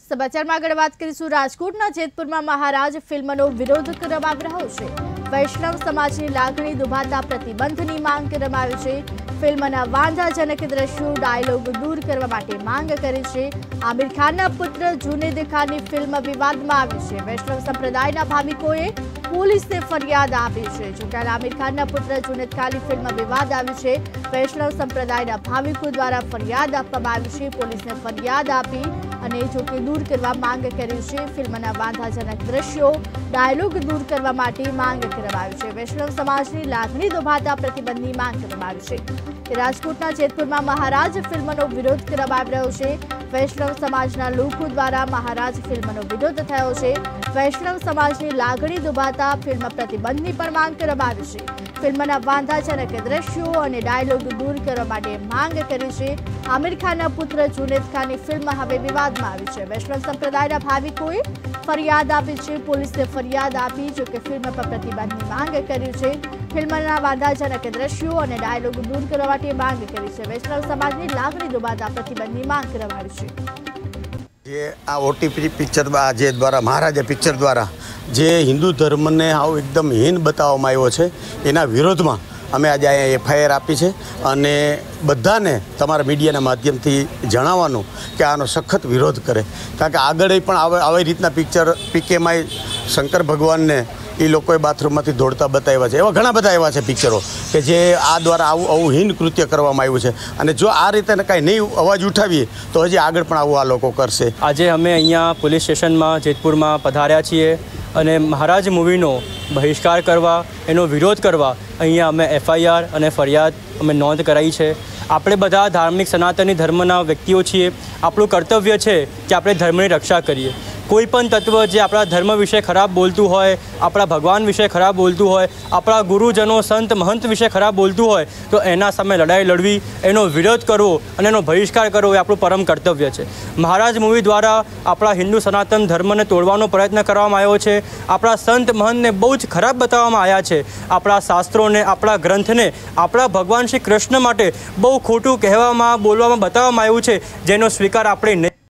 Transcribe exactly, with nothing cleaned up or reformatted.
સમાચારમાં આગળ વાત કરીશું। રાજકોટના જેતપુરમાં મહારાજ ફિલ્મનો વિરોધ કરવામાં આવી રહ્યો છે। વૈષ્ણવ સમાજની લાગણી દુભાતા પ્રતિબંધની માંગ કરવામાં આવી છે। ફિલ્મના વાંધાજનક દ્રશ્યો ડાયલોગ દૂર કરવા માટે માંગ કરી છે। આમિર ખાનના પુત્ર જુનેદ ખાનની ફિલ્મ વિવાદમાં આવી છે। વૈષ્ણવ સંપ્રદાયના ભાવિકોએ પોલીસને ફરિયાદ આપી છે। જોકે આમિર ખાનના પુત્ર જુનેદ ખાનની ફિલ્મ વિવાદ આવી છે। વૈષ્ણવ સંપ્રદાયના ભાવિકો દ્વારા ફરિયાદ આપવામાં આવી છે। પોલીસને ફરિયાદ આપી અને જોકે દૂર કરવા માંગ કરી છે। ફિલ્મના વાંધાજનક દ્રશ્યો ડાયલોગ દૂર કરવા માટે માંગ કરવામાં આવી છે। વૈષ્ણવ સમાજની લાગણી દુભાતા પ્રતિબંધની માંગ કરવામાં આવી છે। રાજકોટના જેતપુરમાં મહારાજ ફિલ્મનો વિરોધ કરવામાં આવી રહ્યો છે। વૈષ્ણવ સમાજના લોકો દ્વારા મહારાજ ફિલ્મનો વિરોધ થયો છે। વૈષ્ણવ સમાજની લાગણી દુભાતા ફિલ્મ પ્રતિબંધની પણ માંગ કરવામાં આવી છે। ફિલ્મના વાંધાજનક દ્રશ્યો અને ડાયલોગ દૂર કરવા માટે માંગ કરી છે। આમિર ખાનના પુત્ર જુનેદ ખાનની ફિલ્મ હવે વિવાદમાં આવી છે। વૈષ્ણવ સંપ્રદાયના ભાવિકોએ ફરિયાદ આપી છે। પોલીસને ફરિયાદ આપી જોકે ફિલ્મ પર પ્રતિબંધની માંગ કરી છે। ફિલ્મના વાંધાજનક દ્રશ્યો અને ડાયલોગ દૂર કરવા માટે માંગ કરી છે। વૈષ્ણવ સમાજની લાગણી દુભાતા પ્રતિબંધની માંગ કરવામાં આવી છે। જે આ ઓટીપી પિક્ચર જે દ્વારા મહારાજા પિક્ચર દ્વારા જે હિન્દુ ધર્મને આવું એકદમ હીન બતાવવામાં આવ્યો છે એના વિરોધમાં અમે આજે અહીંયા એફઆઈઆર આપી છે અને બધાને તમારા મીડિયાના માધ્યમથી જણાવવાનું કે આનો સખત વિરોધ કરે, કારણ કે આગળ પણ આવે આવી રીતના પિક્ચર પીકેમાં શંકર ભગવાનને એ લોકોએ બાથરૂમમાંથી દોડતા બતાવ્યા છે। એવા ઘણા બધા એવા છે પિક્ચરો કે જે આ દ્વારા આવું આવું હીન કૃત્ય કરવામાં આવ્યું છે અને જો આ રીતે કાંઈ નહીં અવાજ ઉઠાવીએ તો હજી આગળ પણ આવું આ લોકો કરશે। આજે અમે અહીંયા પોલીસ સ્ટેશનમાં જેતપુરમાં પધાર્યા છીએ અને મહારાજ મૂવીનો બહિષ્કાર કરવા, એનો વિરોધ કરવા અહીંયા અમે એફઆઈઆર અને ફરિયાદ અમે નોંધ કરાઈ છે। આપણે બધા ધાર્મિક સનાતની ધર્મના વ્યક્તિઓ છીએ। આપણું કર્તવ્ય છે કે આપણે ધર્મની રક્ષા કરીએ। કોઈ પણ તત્વ જે આપણા ધર્મ વિશે ખરાબ બોલતું હોય, આપણા ભગવાન વિશે ખરાબ બોલતું હોય, આપણા ગુરુજનો સંત મહંત વિશે ખરાબ બોલતું હોય તો એના સામે લડાઈ લડવી, એનો વિરોધ કરવો અને એનો બહિષ્કાર કરવો એ આપણું પરમ કર્તવ્ય છે। મહારાજ મૂવી દ્વારા આપણા હિન્દુ સનાતન ધર્મને તોડવાનો પ્રયત્ન કરવામાં આવ્યો છે। આપણા સંત મહંતને બહુ જ ખરાબ બતાવવામાં આવ્યા છે। આપણા શાસ્ત્રોને, આપણા ગ્રંથને, આપણા ભગવાન શ્રી કૃષ્ણ માટે બહુ ખોટું કહેવામાં, બોલવામાં, બતાવવામાં આવ્યું છે, જેનો સ્વીકાર આપણે નહીં